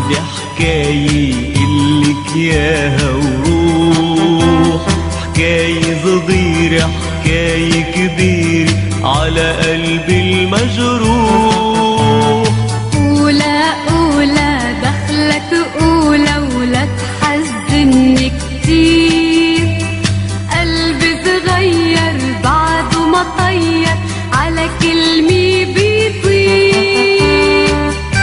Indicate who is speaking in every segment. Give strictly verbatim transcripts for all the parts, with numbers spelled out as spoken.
Speaker 1: عندي حكاية إلك ياها وروح، حكاية صغيرة حكاية كبيرة على قلبي المجروح.
Speaker 2: قولها قولها دخلك قولها ولا تحزني كتير، قلبي صغير بعده ما طير على كلمة بيطير.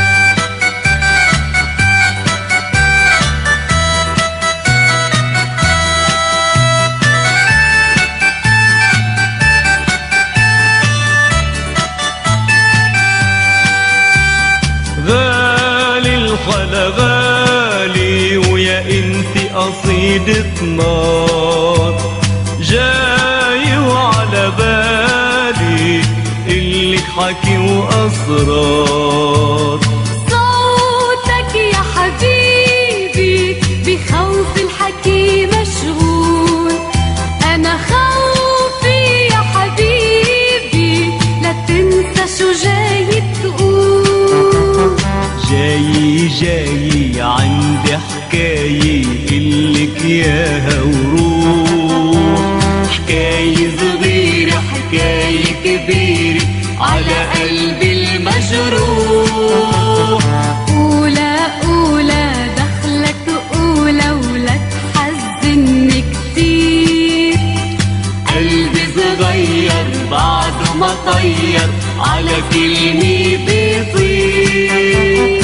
Speaker 1: غالي الخلا غالي ويا انتي قصيدة نار، جاي وعلى بالي إلك حكي وأسرار.
Speaker 2: صوتك يا حبيبي بخوف الحكي مشغول، أنا خوفي يا حبيبي لا تنسى شو جاي تقول.
Speaker 1: جاي جاي عندي حكاية إلك ياها وروح، حكاية صغيرة حكاية كبيرة على قلبي المجروح.
Speaker 2: قولها قولها دخلك قولها ولا تحزني كتير،
Speaker 1: قلبي صغير بعده ما طير على كلمة بيطير.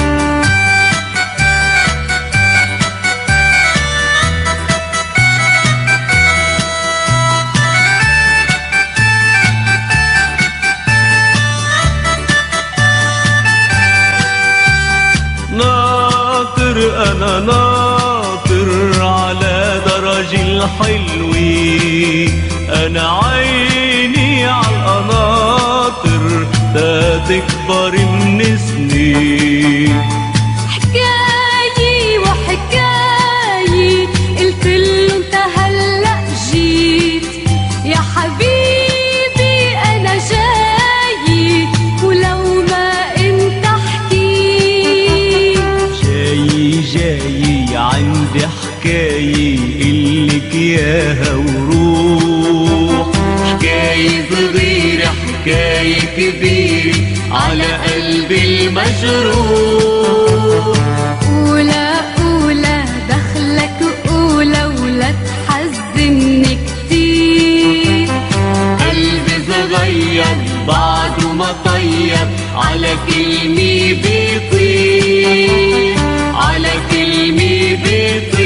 Speaker 1: ناطر أنا ناطر على درج الحلوة، أنا عيني عالقناطر تتكبر من سنين.
Speaker 2: حكاية وحكاية قلتله انت هلأ جيت، يا حبيبي أنا جاي ولو ما انت حكيت.
Speaker 1: جاي جاي عندي حكاية إلك ياها وروح، حكاية صغيرة حكاية كبيرة على قلبي المجروح.
Speaker 2: قولها قولها دخلك قولها ولا تحزني كتير،
Speaker 1: قلبي صغير بعده ما طير على كلمة بيطير، على كلمة بيطير.